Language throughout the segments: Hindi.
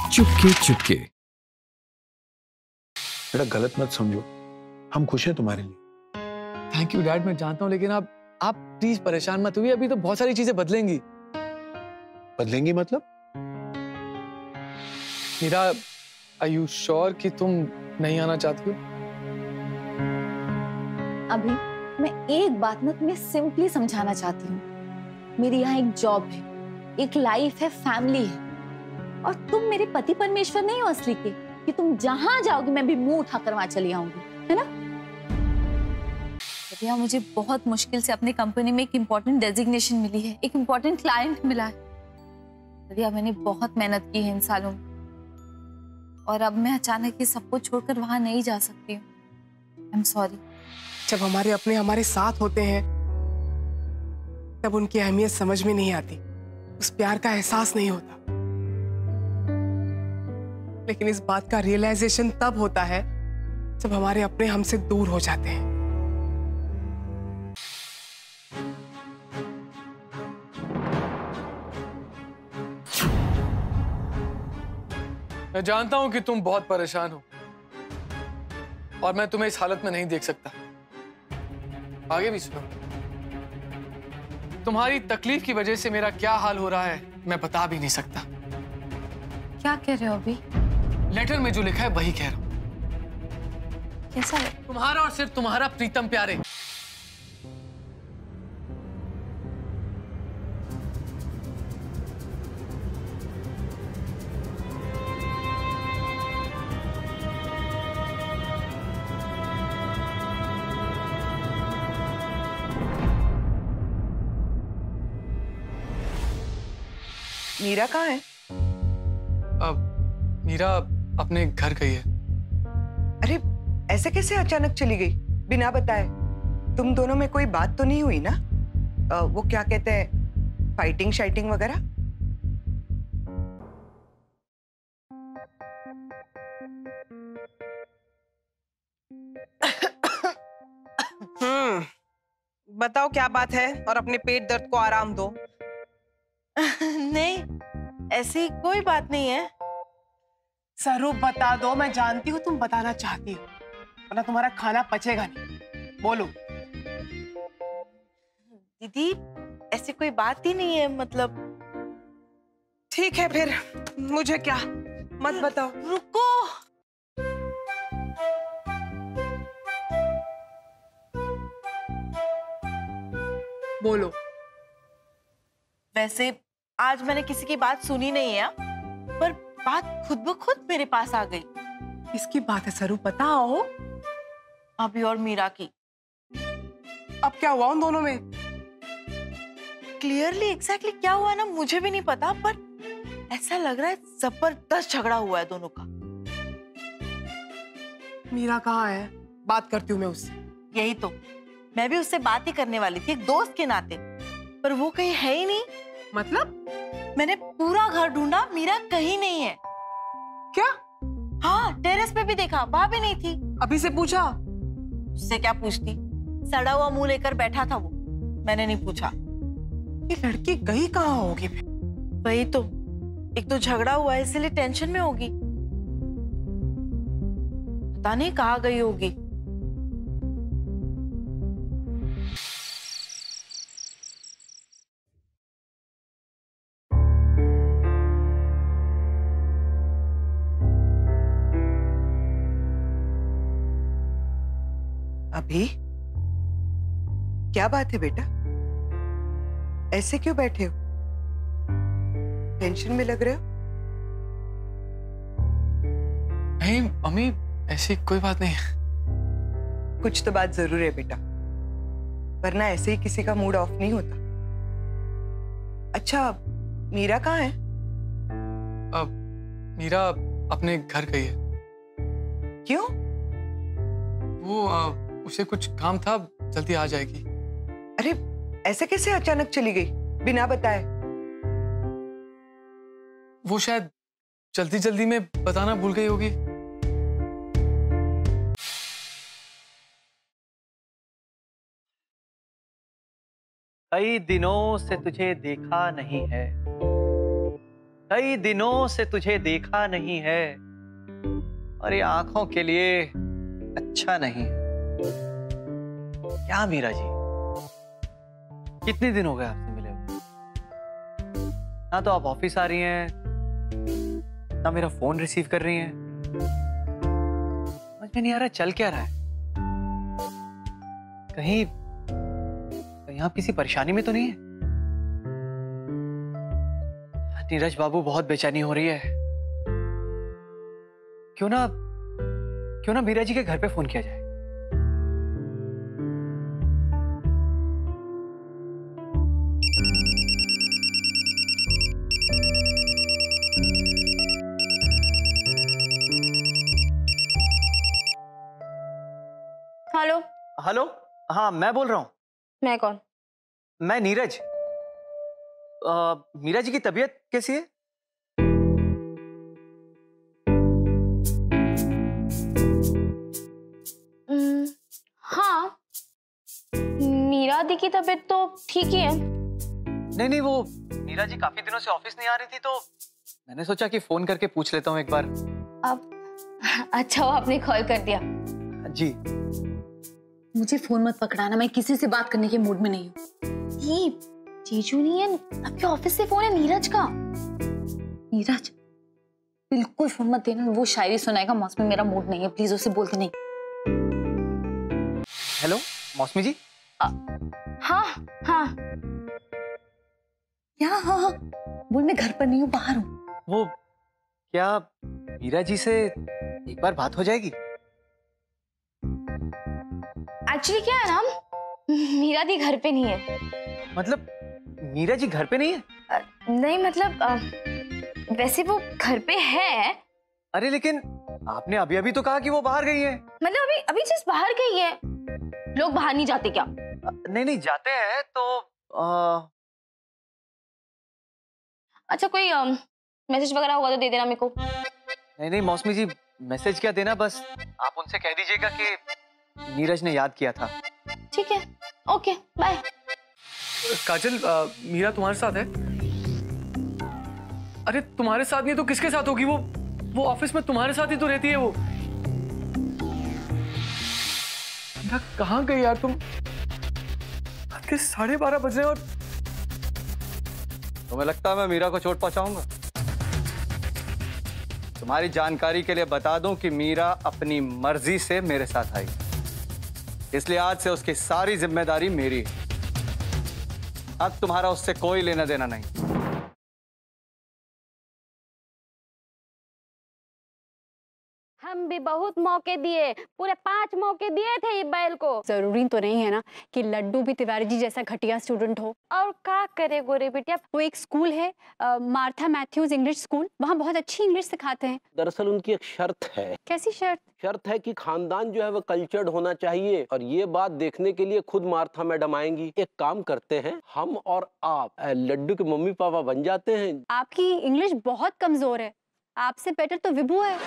चुपके चुपके। बेटा गलत मत समझो, हम खुश हैं तुम्हारे लिए। थैंक यू डैड, मैं जानता हूँ, लेकिन आप प्लीज परेशान मत हुई, अभी तो बहुत सारी चीजें बदलेंगी। बदलेंगी मतलब? मीरा, आर यू श्योर कि तुम नहीं आना चाहती हो? अभी मैं एक बात ना तुम्हें सिंपली समझाना चाहती हूँ। मेरी यहाँ एक जॉब है, एक लाइफ है, फैमिली है, और तुम मेरे पति परमेश्वर नहीं हो असली के कि तुम जहां जाओगी मैं भी मुंह उठाकर वहां चली आऊंगी, है ना? भैया, मुझे बहुत मुश्किल से अपनी कंपनी में एक इम्पोर्टेंट डेजिग्नेशन मिली है, एक इम्पोर्टेंट क्लाइंट मिला है। भैया, मैंने बहुत मेहनत की है इन सालों में, और अब मैं अचानक ये सब कुछ छोड़कर वहां नहीं जा सकती हूँ। I am sorry. जब हमारे अपने हमारे साथ होते हैं तब उनकी अहमियत समझ में नहीं आती, उस प्यार का एहसास नहीं होता, लेकिन इस बात का रियलाइजेशन तब होता है जब हमारे अपने हमसे दूर हो जाते हैं। मैं जानता हूं कि तुम बहुत परेशान हो, और मैं तुम्हें इस हालत में नहीं देख सकता। आगे भी सुनो, तुम्हारी तकलीफ की वजह से मेरा क्या हाल हो रहा है मैं बता भी नहीं सकता। क्या कह रहे हो अभी? लेटर में जो लिखा है वही कह रहा हूं। कैसा है? तुम्हारा और सिर्फ तुम्हारा प्रीतम प्यारे। मीरा कहाँ है? अब मीरा अपने घर गई है। अरे ऐसे कैसे अचानक चली गई बिना बताए? तुम दोनों में कोई बात तो नहीं हुई ना? वो क्या कहते हैं, फाइटिंग शाइटिंग वगैरह? बताओ क्या बात है, और अपने पेट दर्द को आराम दो। नहीं, ऐसी कोई बात नहीं है। स्वरूप बता दो, मैं जानती हूँ तुम बताना चाहती हो, वरना तुम्हारा खाना पचेगा नहीं। बोलो। दीदी, ऐसी कोई बात ही नहीं है, मतलब। ठीक है फिर, मुझे क्या, मत बताओ। रुको। बोलो। वैसे आज मैंने किसी की बात सुनी नहीं है, पर बात खुद ब खुद मेरे पास आ गई। किसकी बात है स्वरूप, बताओ। अभी और मीरा की। अब क्या हुआ उन दोनों में? क्लियरली एग्जैक्टली क्या हुआ ना मुझे भी नहीं पता, पर ऐसा लग रहा है जबरदस्त झगड़ा हुआ है दोनों का। मीरा कहाँ है? बात करती हूँ मैं उससे। यही तो, मैं भी उससे बात ही करने वाली थी एक दोस्त के नाते, पर वो कहीं है ही नहीं। मतलब? मैंने पूरा घर ढूंढा, मीरा कहीं नहीं है। क्या? हाँ, टेरेस पे भी देखा, वहां भी नहीं थी। अभी से पूछा? उससे क्या पूछती, सड़ा हुआ मुंह लेकर बैठा था वो, मैंने नहीं पूछा। ये लड़की गई कहाँ होगी? वही तो, एक तो झगड़ा हुआ है इसलिए टेंशन में होगी, पता नहीं कहाँ गई होगी। अभी क्या बात है बेटा, ऐसे क्यों बैठे हो? टेंशन में लग रहे हो? नहीं मम्मी, ऐसी कोई बात नहीं है। कुछ तो बात जरूर है बेटा, वरना ऐसे ही किसी का मूड ऑफ नहीं होता। अच्छा, मीरा कहाँ है? अब मीरा अपने घर गई है। क्यों? वो उसे कुछ काम था, जल्दी आ जाएगी। अरे ऐसे कैसे अचानक चली गई बिना बताए? वो शायद जल्दी जल्दी में बताना भूल गई होगी। कई दिनों से तुझे देखा नहीं है, कई दिनों से तुझे देखा नहीं है और ये आंखों के लिए अच्छा नहीं है। क्या मीरा जी, कितने दिन हो गए आपसे मिले हुए? ना तो आप ऑफिस आ रही हैं, ना मेरा फोन रिसीव कर रही हैं। समझ में नहीं आ रहा चल क्या रहा है। कहीं आप किसी परेशानी में तो नहीं है? नीरज बाबू, बहुत बेचैनी हो रही है। क्यों ना मीरा जी के घर पे फोन किया जाए। हेलो। हेलो, हाँ मैं बोल रहा हूँ। मैं कौन? मैं नीरज। मीरा जी की तबीयत कैसी है? हाँ, मीरा दी की तबीयत तो ठीक ही है। नहीं, वो मीरा जी काफी दिनों से ऑफिस नहीं आ रही थी, तो मैंने सोचा कि फोन करके पूछ लेता हूँ एक बार। अब अच्छा वो आपने कॉल कर दिया। जी। मुझे फोन मत पकड़ाना, मैं किसी से बात करने के मूड में नहीं हूँ। ये जीजू नहीं है, आपके ऑफिस से फोन है नीरज का। नीरज बिल्कुल फोन मत देना, वो शायरी सुनाएगा। मौसमी मेरा मूड नहीं है, प्लीज उसे बोलते नहीं। हेलो मौसमी जी। हाँ हाँ हाँ, बोल मैं घर पर नहीं हूँ, बाहर हूँ। वो क्या मीरा जी से एक बार बात हो जाएगी? एक्चुअली क्या है ना, मीरा दी घर पे नहीं है। मतलब मीरा जी घर पे नहीं है? नहीं मतलब वैसे वो घर पे है। अरे लेकिन आपने अभी अभी तो कहा कि वो बाहर गई है। मतलब अभी जस्ट बाहर गई है। लोग बाहर नहीं जाते क्या? नहीं जाते हैं तो अच्छा कोई मैसेज वगैरह होगा तो दे देना मेरे को। नहीं मौसमी जी, मैसेज क्या देना, बस आप उनसे कह दीजिएगा कि नीरज ने याद किया था। ठीक है, ओके बाय। काजल, मीरा तुम्हारे साथ है? अरे तुम्हारे साथ नहीं तो किसके साथ होगी? वो ऑफिस में तुम्हारे साथ ही तो रहती है। वो मीरा कहाँ गई यार? तुम रात के 12:30 बज रहे हैं और तुम्हें लगता है मैं मीरा को चोट पहुंचाऊंगा? तुम्हारी जानकारी के लिए बता दूं कि मीरा अपनी मर्जी से मेरे साथ आई, इसलिए आज से उसकी सारी जिम्मेदारी मेरी है। अब तुम्हारा उससे कोई लेना देना नहीं। हम भी बहुत मौके दिए, पूरे 5 मौके दिए थे ये बैल को। जरूरी तो नहीं है ना कि लड्डू भी तिवारी जी जैसा घटिया स्टूडेंट हो। और क्या करे गोरे बिटिया, वो एक स्कूल है मार्था मैथ्यूज इंग्लिश स्कूल, वहाँ बहुत अच्छी इंग्लिश सिखाते हैं। दरअसल उनकी एक शर्त है। कैसी शर्त? शर्त है कि खानदान जो है वो कल्चर्ड होना चाहिए, और ये बात देखने के लिए खुद मार्था मैडम आएंगी। एक काम करते हैं, हम और आप लड्डू के मम्मी पापा बन जाते हैं। आपकी इंग्लिश बहुत कमजोर है, आपसे बेटर तो विभू है।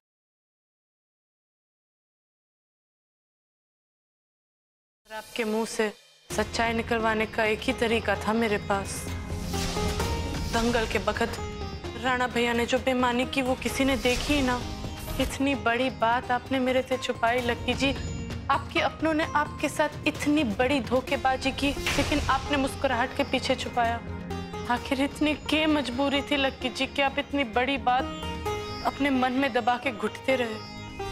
आपके मुंह से सच्चाई निकलवाने का एक ही तरीका था मेरे पास। दंगल के वक्त राणा भैया ने जो बेईमानी की वो किसी ने देखी ही ना। इतनी बड़ी बात आपने मेरे से छुपाई लक्की जी। आपके अपनों ने आपके साथ इतनी बड़ी धोखेबाजी की, लेकिन आपने मुस्कुराहट के पीछे छुपाया। आखिर इतनी क्या मजबूरी थी लक्की जी कि आप इतनी बड़ी बात अपने मन में दबा के घुटते रहे?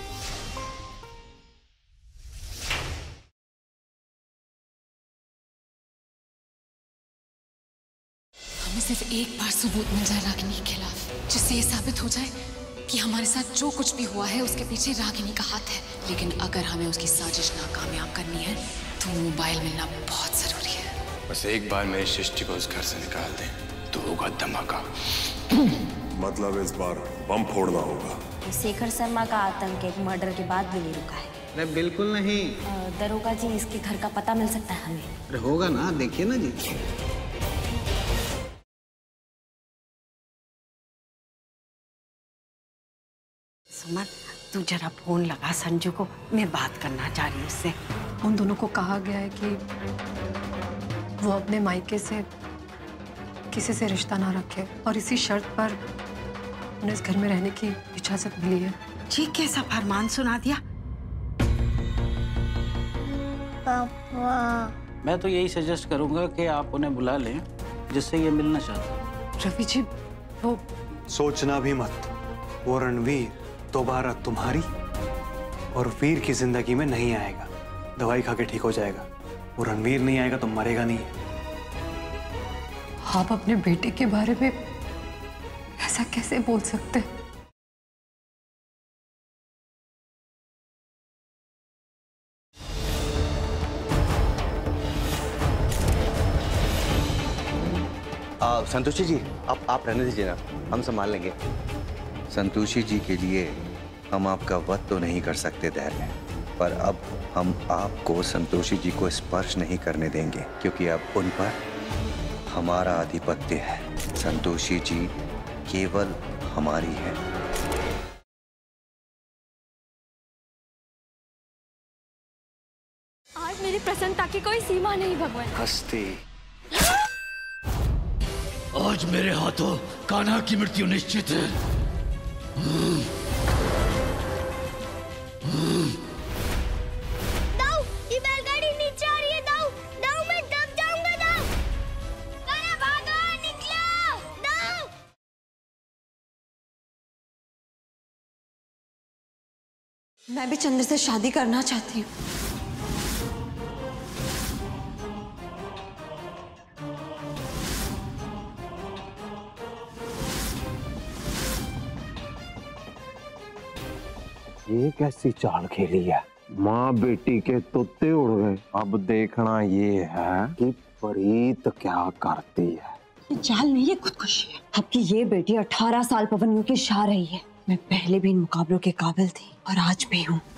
हमें सिर्फ एक बार सबूत मिल जाए रागिनी के खिलाफ, जिससे ये साबित हो जाए कि हमारे साथ जो कुछ भी हुआ है उसके पीछे रागिनी का हाथ है। लेकिन अगर हमें उसकी साजिश नाकामयाब करनी है तो मोबाइल मिलना बहुत जरूरी है। बस एक बार मेरी सृष्टि को उस घर से निकाल दें तो होगा धमाका। मतलब इस बार बम फोड़ना होगा। शेखर शर्मा का आतंक एक मर्डर के बाद भी नहीं रुका है। नहीं बिल्कुल नहीं। दरोगा जी, इसके घर का पता मिल सकता है हमें? अरे होगा ना, देखिए ना जी। सुमन, तू जरा फोन लगा संजू को, मैं बात करना चाह रही हूँ उससे। उन दोनों को कहा गया है कि वो अपने मायके से किसी से रिश्ता ना रखे और इसी शर्त पर उन्हें इस घर में रहने की इजाजत मिली है। ये कैसा फरमान सुना दिया? पापा, मैं तो यही सजेस्ट करूंगा कि आप उन्हें बुला लें जिससे ये मिलना चाहते हैं। रवि जी, वो सोचना भी मत, वो रणवीर दोबारा तुम्हारी और वीर की जिंदगी में नहीं आएगा। दवाई खा के ठीक हो जाएगा। वो रणवीर नहीं आएगा तो मरेगा नहीं। आप अपने बेटे के बारे में ऐसा कैसे बोल सकते हैं? संतोषी जी, आप रहने दीजिए ना, हम संभाल लेंगे। संतोषी जी के लिए हम आपका वध तो नहीं कर सकते धैर्य, पर अब हम आपको संतोषी जी को स्पर्श नहीं करने देंगे क्योंकि अब उन पर हमारा आधिपत्य है। संतोषी जी केवल हमारी है। आज मेरी प्रसन्नता की कोई सीमा नहीं भगवान। हस्ती, आज मेरे हाथों कान्हा की मृत्यु निश्चित है। दाऊ, ये बैलगाड़ी नीचे आ रही है। दाऊ, दाऊ, मैं दब जाऊंगा। दाऊ, अरे भागो, निकलो। दाऊ, मैं भी चंद्र से शादी करना चाहती हूँ। ये कैसी चाल खेली है? माँ बेटी के तोते उड़ गए। अब देखना ये है कि प्रीत क्या करती है। ये चाल नहीं है, खुदकुशी है। आपकी ये बेटी 18 साल पवन की शाह रही है। मैं पहले भी इन मुकाबलों के काबिल थी और आज भी हूँ।